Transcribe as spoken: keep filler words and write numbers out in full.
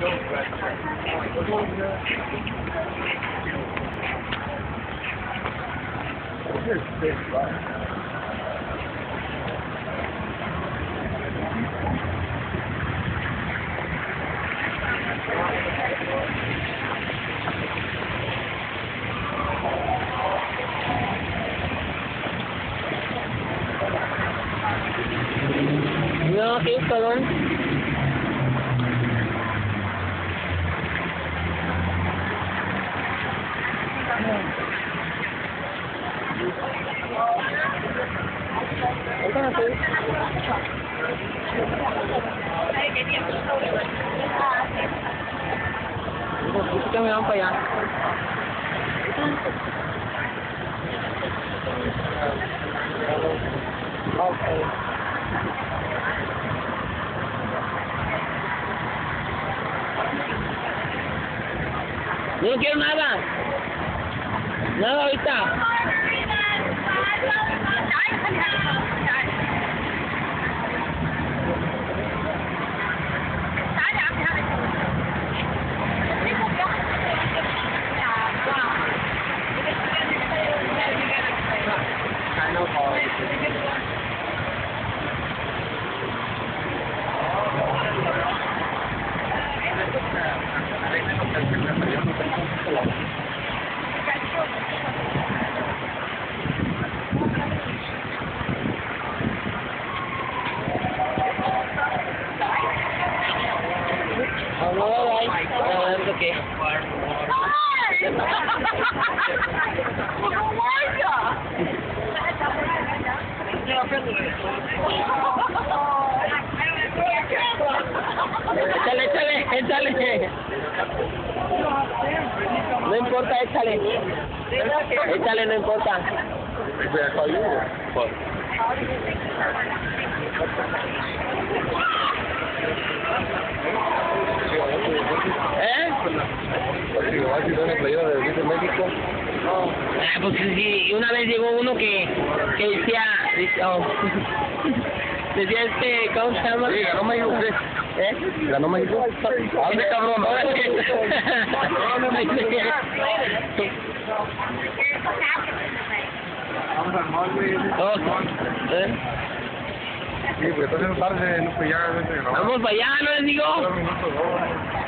Okay, karon. Ito na to. Gusto kami naman pa yan. Okay. No quiero nada. Nada ahorita. Oh, no, all right. Uh, that's okay. Échale, échale, échale. No importa, échale. Échale, no importa. ¿Eh? Ah, pues sí, una vez llegó uno que, que decía, decía, oh, decía este, ¿cómo se llama? Sí, ganó México, ¿qué? ¿Eh? ¿Ganó México? ¿Dónde, cabrón? No, me Vamos al mall, güey. ¿Eh? Sí, porque entonces tarde, no, pues ya, Vamos para allá, ¿no les digo? Dos minutos, ¿no?